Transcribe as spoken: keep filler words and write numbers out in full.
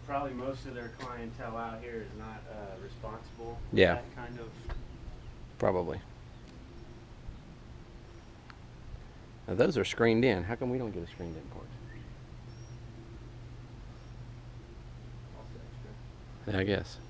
probably most of their clientele out here is not uh, responsible for Yeah. that kind of. Probably. Now those are screened in. How come we don't get a screened in porch? Yeah, I guess.